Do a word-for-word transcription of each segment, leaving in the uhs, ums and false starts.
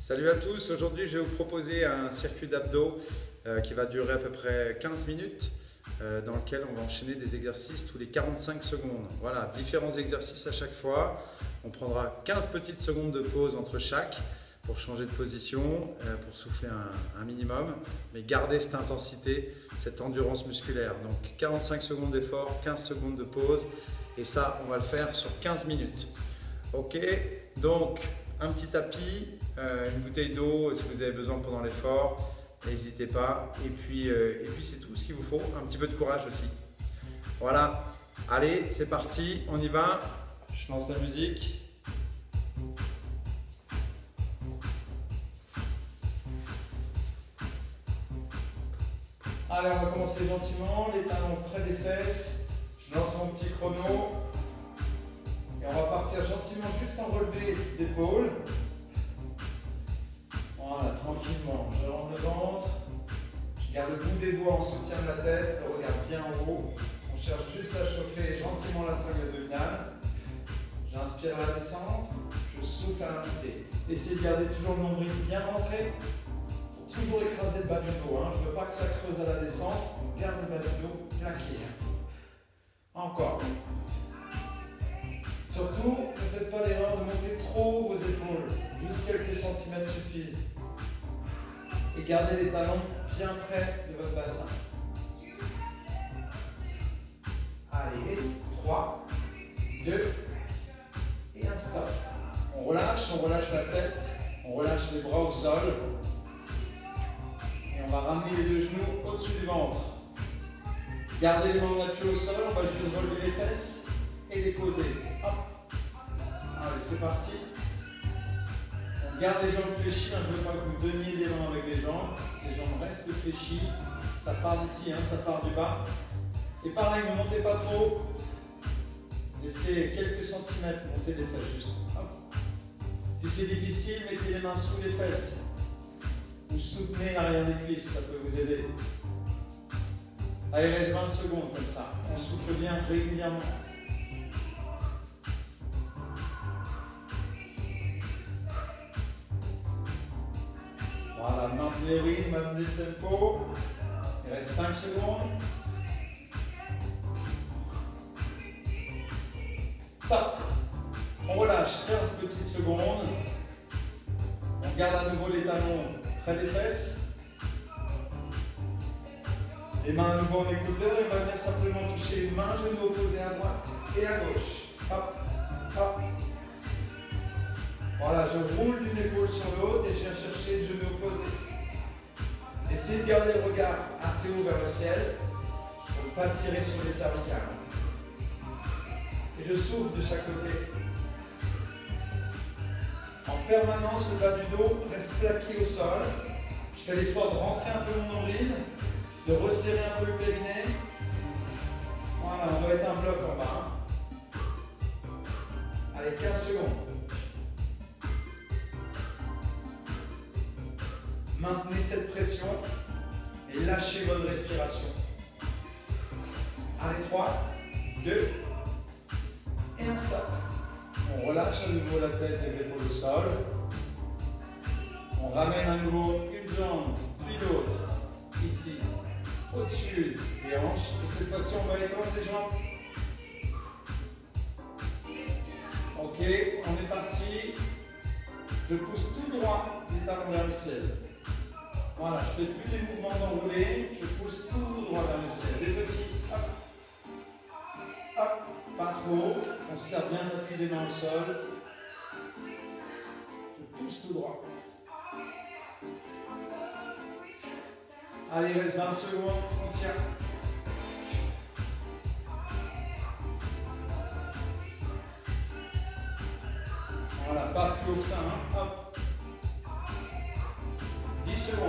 Salut à tous, aujourd'hui je vais vous proposer un circuit d'abdos euh, qui va durer à peu près quinze minutes euh, dans lequel on va enchaîner des exercices tous les quarante-cinq secondes. Voilà, différents exercices à chaque fois. On prendra quinze petites secondes de pause entre chaque pour changer de position, euh, pour souffler un, un minimum, mais garder cette intensité, cette endurance musculaire. Donc quarante-cinq secondes d'effort, quinze secondes de pause et ça on va le faire sur quinze minutes. Ok, donc un petit tapis, euh, une bouteille d'eau si vous avez besoin pendant l'effort, n'hésitez pas. Et puis, euh, et puis c'est tout ce qu'il vous faut, un petit peu de courage aussi. Voilà, allez, c'est parti, on y va. Je lance la musique. Allez, on va commencer gentiment, les talons près des fesses. Je lance mon petit chrono. Et on va partir gentiment juste en relevé d'épaule. Voilà, tranquillement. Je rentre le ventre. Je garde le bout des doigts en soutien de la tête. Le regard bien en haut. On cherche juste à chauffer gentiment la cingle abdominale. J'inspire à la descente. Je souffle à la montée. Essayez de garder toujours le nombril bien rentré. Toujours écraser le bas du dos. Hein. Je ne veux pas que ça creuse à la descente. On garde le bas du dos plaqué. Encore. Surtout, ne faites pas l'erreur de monter trop vos épaules. Juste quelques centimètres suffisent. Et gardez les talons bien près de votre bassin. Allez, trois, deux et un stop. On relâche, on relâche la tête, on relâche les bras au sol. Et on va ramener les deux genoux au-dessus du ventre. Gardez les mains appuyées au sol, on va juste relever les fesses et les poser. Hop. Allez, c'est parti. On garde les jambes fléchies. Hein. Je ne veux pas que vous donniez des mains avec les jambes. Les jambes restent fléchies. Ça part d'ici, hein, ça part du bas. Et pareil, ne montez pas trop. Laissez quelques centimètres monter les fesses juste. Hop. Si c'est difficile, mettez les mains sous les fesses. Ou soutenez l'arrière des cuisses, ça peut vous aider. Allez, il reste vingt secondes comme ça. On souffle bien régulièrement. Voilà, maintenez le rythme, maintenez le tempo. Il reste cinq secondes. Top. On relâche quinze petites secondes. On garde à nouveau les talons près des fesses. Les mains à nouveau en écouteur. Et on va venir simplement toucher une main, genou opposé à droite et à gauche. Hop, hop. Voilà, je roule d'une épaule sur l'autre et je viens chercher le genou opposé. Essayez de garder le regard assez haut vers le ciel pour ne pas tirer sur les cervicales. Et je souffle de chaque côté. En permanence, le bas du dos reste plaqué au sol. Je fais l'effort de rentrer un peu mon nombril, de resserrer un peu le périnée. Voilà, on doit être un bloc en bas. Allez, quinze secondes. Maintenez cette pression et lâchez votre respiration. Allez, trois, deux et un stop. On relâche à nouveau la tête, les épaules au sol. On ramène à nouveau une jambe, puis l'autre, ici, au-dessus des hanches. Et cette fois-ci, on va étendre les jambes. Ok, on est parti. Je pousse tout droit les talons vers le ciel. Voilà, je fais plus des mouvements d'enroulé, je pousse tout droit vers le ciel. Des petits, hop, hop, pas trop. On se sert bien d'appui des mains au sol. Je pousse tout droit. Allez, il reste vingt secondes, on tient. Voilà, pas plus haut que ça, hein. Hop. dix secondes.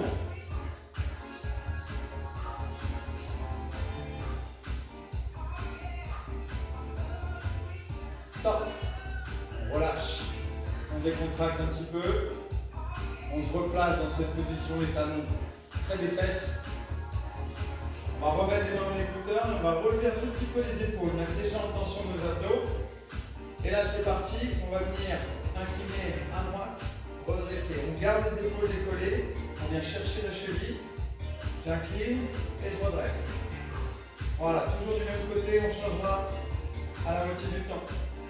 Top. On relâche. On décontracte un petit peu. On se replace dans cette position, les talons près des fesses. On va remettre les mains en écouteur. On va relever un tout petit peu les épaules. Mettre déjà en tension nos abdos. Et là, c'est parti. On va venir incliner à droite, redresser. On garde les épaules décollées, on vient chercher la cheville, j'incline et je redresse. Voilà, toujours du même côté, on changera à la moitié du temps.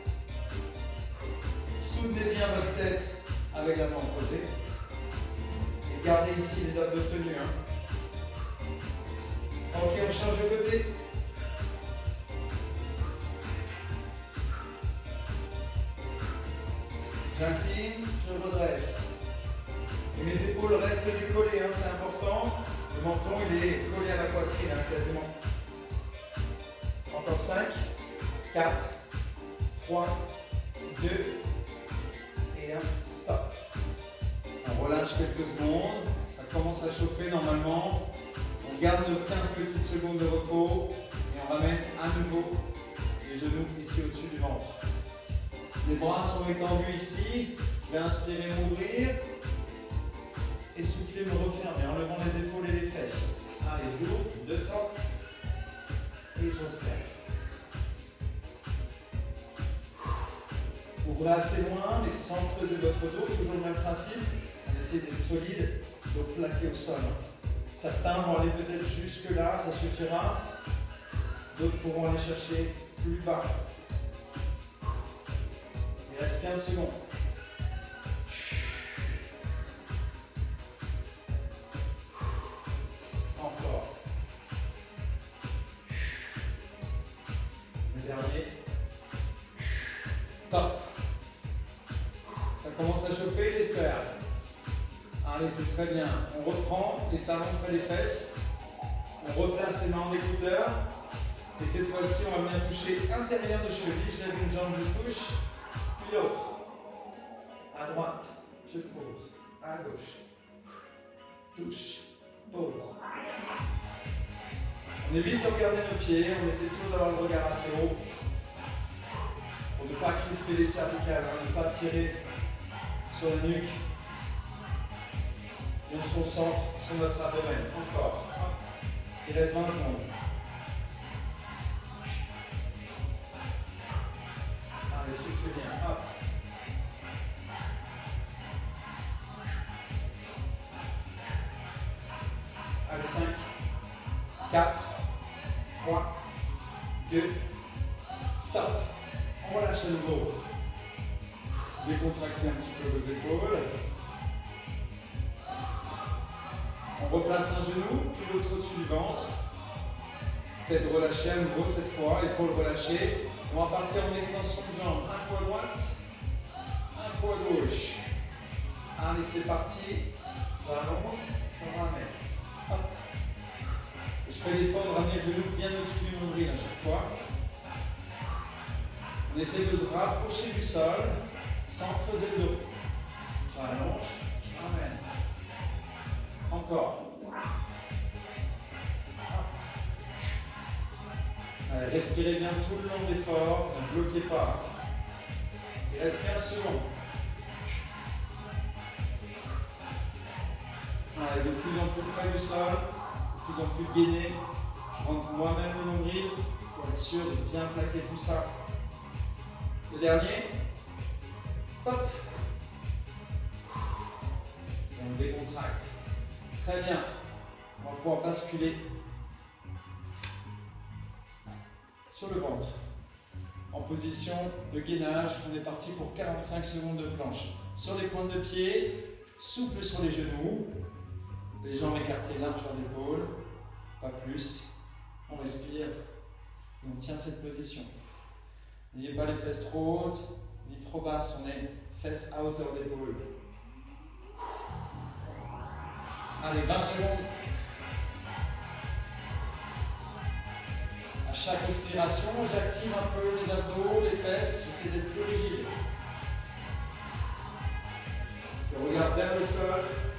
Soutenez bien votre tête avec la main opposée. Et gardez ici les abdos tenus. Hein. Ok, on change de côté. J'incline, je redresse. Et mes épaules restent décollées, hein, c'est important. Le menton il est collé à la poitrine, hein, quasiment. Encore cinq, quatre, trois, deux et un. Stop. On relâche quelques secondes. Ça commence à chauffer normalement. On garde nos quinze petites secondes de repos et on ramène à nouveau les genoux ici au-dessus du ventre. Les bras sont étendus ici. Je vais inspirer, m'ouvrir. Et souffler, me refermer en levant les épaules et les fesses. Allez, j'ouvre, deux temps. Et je resserre. Ouvrez assez loin, mais sans creuser votre dos. Toujours le même principe. On essaie d'être solide, dos plaqué au sol. Certains vont aller peut-être jusque là, ça suffira. D'autres pourront aller chercher plus bas. Il reste quinze secondes. Encore. Le dernier. Top. Ça commence à chauffer, j'espère. Allez, c'est très bien. On reprend les talons près des fesses. On replace les mains en écouteurs. Et cette fois-ci, on va bien toucher intérieur de cheville. Je lève une jambe, je touche. Puis l'autre. À droite, je pose. À gauche. Touche. Pose. On évite de regarder nos pieds. On essaie toujours d'avoir le regard assez haut. Pour ne pas crisper les cervicales, hein, ne pas tirer sur la nuque. Et on se concentre sur notre abdomen. Encore. Il reste vingt secondes. Allez, soufflez bien. Hop. Allez, cinq, quatre, trois, deux, stop. On relâche à nouveau. Décontractez un petit peu vos épaules. On replace un genou, puis l'autre au-dessus du ventre. Tête relâchée à nouveau cette fois, épaules relâchées. On va partir en extension de jambes. Un coup à droite, un coup à gauche. Allez, c'est parti. J'allonge, je ramène. Hop. Je fais l'effort de ramener le genou bien au-dessus du nombril à chaque fois. On essaie de se rapprocher du sol sans creuser le dos. J'allonge, je ramène. Encore. Allez, respirez bien tout le long de l'effort, ne bloquez pas. Il reste quinze secondes. Allez, de plus en plus près du sol, de plus en plus gainé. Je rentre moi-même le nombril pour être sûr de bien plaquer tout ça. Le dernier. Top. Et on décontracte. Très bien. On va pouvoir basculer sur le ventre. En position de gainage, on est parti pour quarante-cinq secondes de planche. Sur les pointes de pied, souple sur les genoux, les jambes écartées largeur d'épaule, pas plus. On respire et on tient cette position. N'ayez pas les fesses trop hautes ni trop basses, on est fesses à hauteur d'épaule. Allez, vingt secondes. À chaque expiration, j'active un peu les abdos, les fesses, j'essaie d'être plus rigide. Je regarde vers le sol.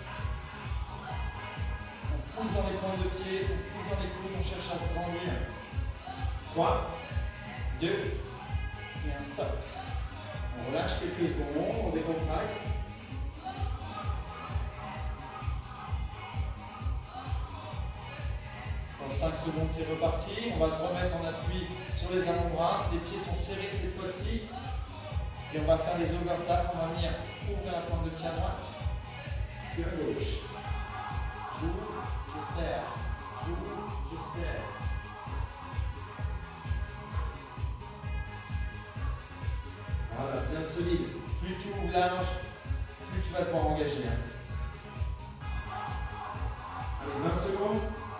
On pousse dans les pointes de pied, on pousse dans les coudes, on cherche à se grandir. trois, deux et un stop. On relâche quelques secondes, on décontracte. Dans cinq secondes, c'est reparti. On va se remettre en appui sur les avant-bras. Les pieds sont serrés cette fois-ci. Et on va faire des overtaps. On va venir ouvrir la pointe de pied à droite. puis à gauche. J'ouvre, je serre. J'ouvre, je serre. Voilà, bien solide. Plus tu ouvres la hanche, plus tu vas devoir engager. Allez, vingt secondes.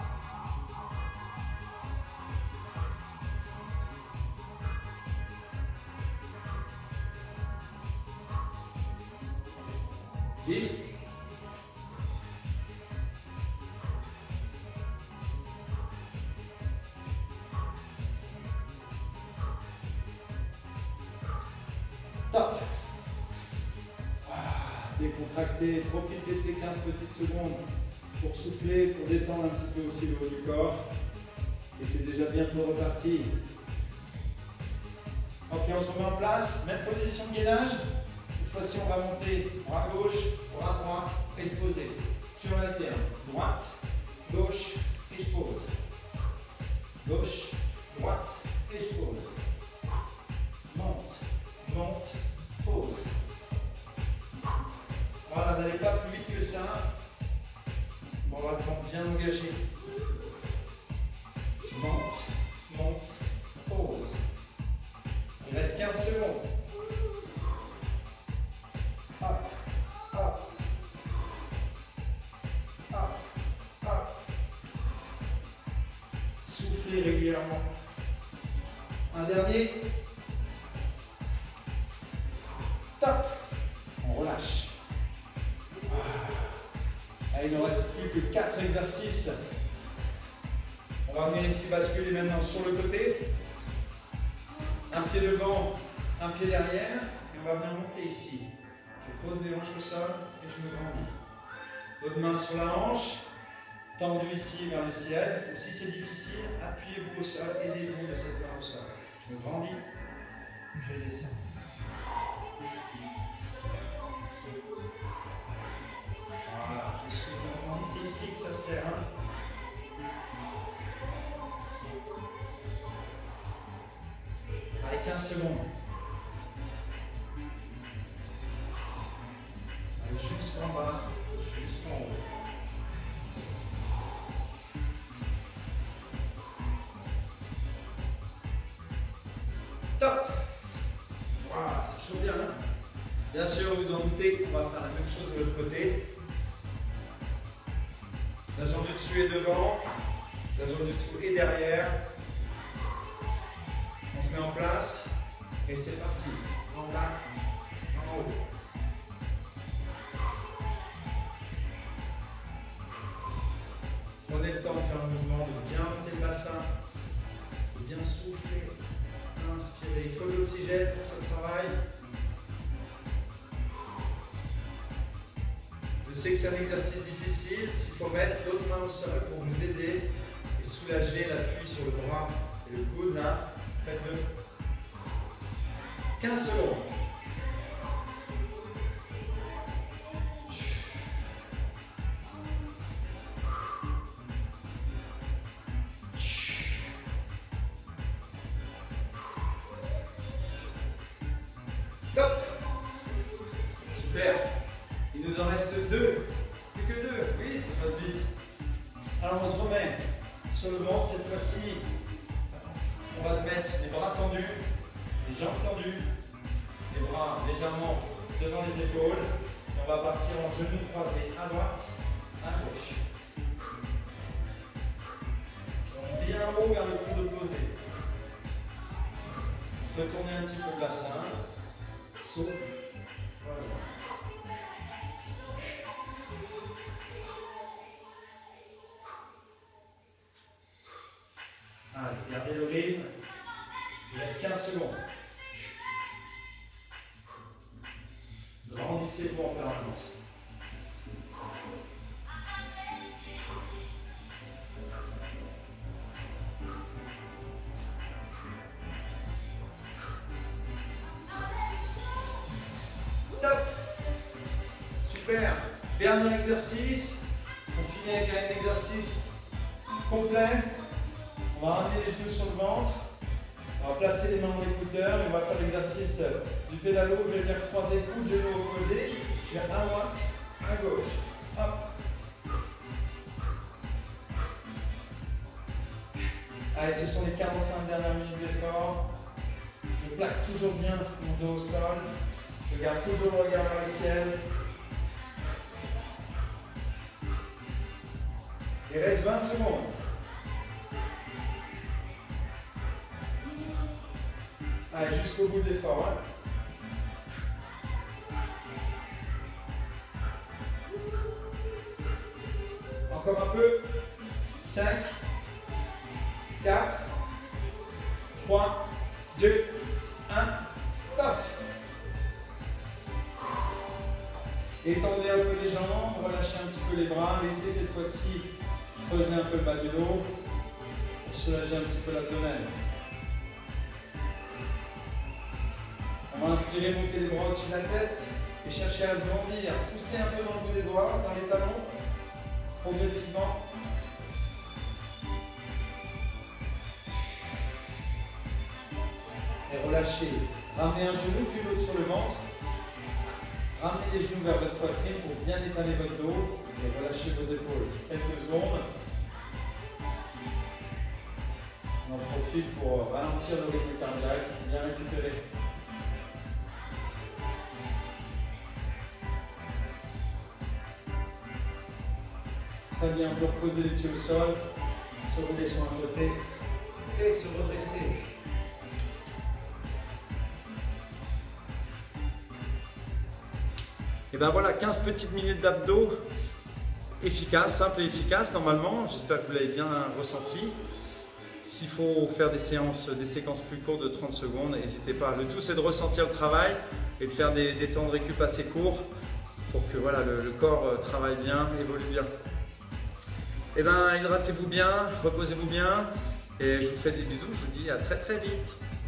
dix. Top. Décontractez, profitez de ces quinze petites secondes pour souffler, pour détendre un petit peu aussi le haut du corps. Et c'est déjà bientôt reparti. Ok, on se remet en place, même position de gainage. Cette fois-ci, on va monter bras gauche, bras droit et poser. Puis on alterne. Droite, gauche et je pose. Gauche, droite et je pose. Monte, monte, pose. Voilà, n'allez pas plus vite que ça. Bon, on va bien engager. Monte, monte, pose. Il reste quinze secondes. Hop, hop, hop, hop. Soufflez régulièrement. Un dernier. Top. On relâche. Allez, il ne reste plus que quatre exercices. On va venir ici basculer maintenant sur le côté. Un pied devant, un pied derrière. Et on va venir monter ici. Je pose les hanches au sol et je me grandis. L'autre main sur la hanche, tendue ici vers le ciel. Ou si c'est difficile, appuyez-vous au sol, aidez-vous de cette main au sol. Je me grandis, je descends. Voilà, je suis en grandis, c'est ici que ça sert. Hein. Allez, quinze secondes. Allez, jusqu'en bas, jusqu'en haut. Top. Voilà, ça chauffe bien. Hein. Bien sûr, vous en doutez, on va faire la même chose de l'autre côté. La jambe du dessus est devant, la jambe du dessous est derrière. On se met en place et c'est parti. En bas, en haut. Prenez le temps de faire un mouvement, de bien monter le bassin, de bien souffler, inspirer. Il faut de l'oxygène pour ce travail. Je sais que c'est un exercice difficile, s'il faut mettre l'autre main au sol pour vous aider et soulager l'appui sur le bras et le coude, là, faites-le. quinze secondes. Top. Super. Il nous en reste deux. Plus que deux. Oui, ça passe vite. Alors on se remet sur le ventre. Cette fois-ci, on va mettre les bras tendus, les jambes tendues, les bras légèrement devant les épaules. Et on va partir en genoux croisés à droite, à gauche. Bien haut vers le coude opposé. Retournez un petit peu le bassin. Souffle. Voilà. Allez, gardez le rythme. Il reste quinze secondes. Grandissez-vous en permanence. Top. Super. Dernier exercice. On finit avec un exercice complet. On va ramener les genoux sur le ventre. On va placer les mains en écouteur et on va faire l'exercice du pédalo. Je vais venir croiser coude, genoux opposés. Je vais à droite, à gauche, Hop. Allez, ce sont les quarante-cinq dernières minutes d'effort. Je plaque toujours bien mon dos au sol. Je garde toujours le regard vers le ciel. Il reste vingt secondes. Allez, jusqu'au bout de l'effort. Hein. Encore un peu. cinq, quatre, trois, deux, un, top. Étendez un peu les jambes, relâchez un petit peu les bras, laissez cette fois-ci creuser un peu le bas du dos pour soulager un petit peu l'abdomen. On va inspirer, monter les bras au-dessus de la tête et chercher à se grandir. Poussez un peu dans le bout des doigts, dans les talons, progressivement. Et relâchez. Ramenez un genou puis l'autre sur le ventre. Ramenez les genoux vers votre poitrine pour bien étaler votre dos et relâchez vos épaules. Quelques secondes. On en profite pour ralentir le rythme cardiaque, bien récupérer. Très bien, on peut reposer les pieds au sol, se rouler sur un côté et se redresser. Et bien voilà, quinze petites minutes d'abdos efficaces, simples et efficaces normalement. J'espère que vous l'avez bien ressenti. S'il faut faire des séances, des séquences plus courtes de trente secondes, n'hésitez pas. Le tout c'est de ressentir le travail et de faire des, des temps de récup assez courts pour que voilà, le, le corps travaille bien, évolue bien. Et bien hydratez-vous bien, reposez-vous bien et je vous fais des bisous, je vous dis à très très vite.